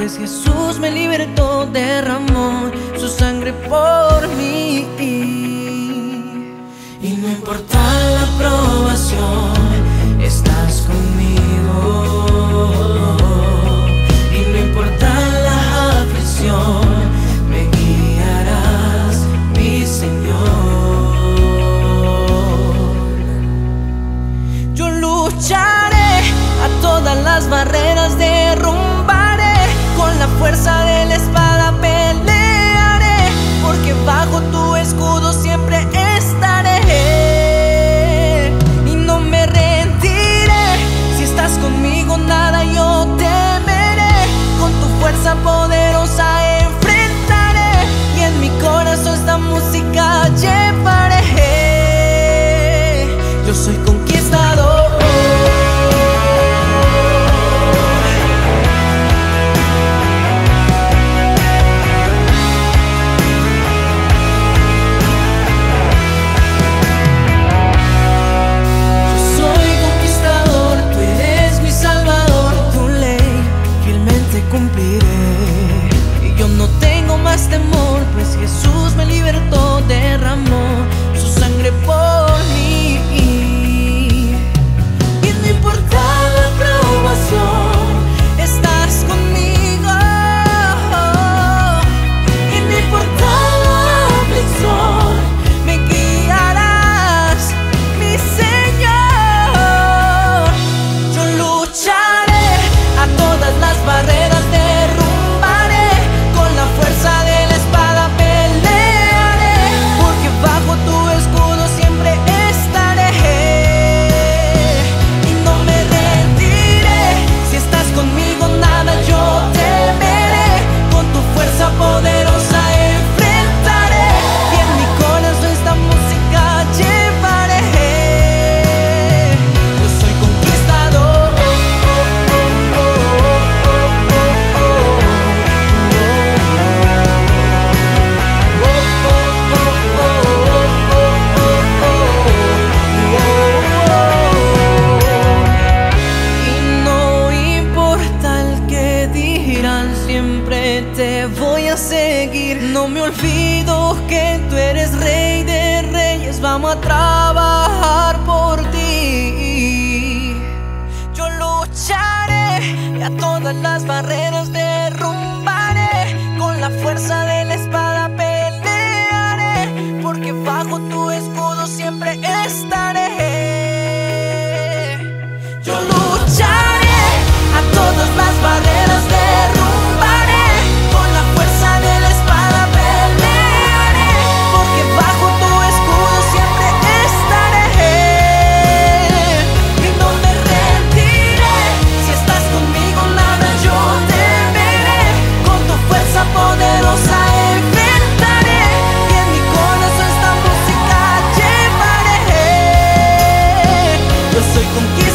pues Jesús me libertó, derramó su sangre por mí. Y no importa la aprobación, estás conmigo. Y no importa la aflicción, me guiarás, mi Señor. Yo lucharé, a todas las barreras derrumbaré, con la fuerza de la espada pelearé, porque bajo tu escudo siempre estaré. Y no me rendiré, si estás conmigo nada yo temeré, con tu fuerza poderosa enfrentaré, y en mi corazón esta música llevaré. Yo soy conquistador. Y yo no tengo más temor, pues Jesús me libertó, derramó su sangre por mí. Y no importa la aprobación, estás conmigo. Y no importa la aflicción, me guiarás, mi Señor. Yo lucharé, a todas las barreras poderosa enfrentaré, y en mi corazón esta música llevaré. Yo soy conquistador. Y no importa el que dirán, siempre te voy a seguir. No me olvido que tú eres Rey de Reyes, vamos a trabajar por ti. Yo lucharé y a todas las barreras derrumbaré, con la fuerza de la espada pelearé, porque bajo tu escudo siempre estaré. Yo lucharé, a todas las barreras derrumbaré, con la fuerza de la espada pelearé, porque bajo tu escudo siempre estaré. Y no me rendiré, si estás conmigo nada yo temeré, con tu fuerza poderosa enfrentaré, y en mi corazón esta música llevaré. Yo soy contigo.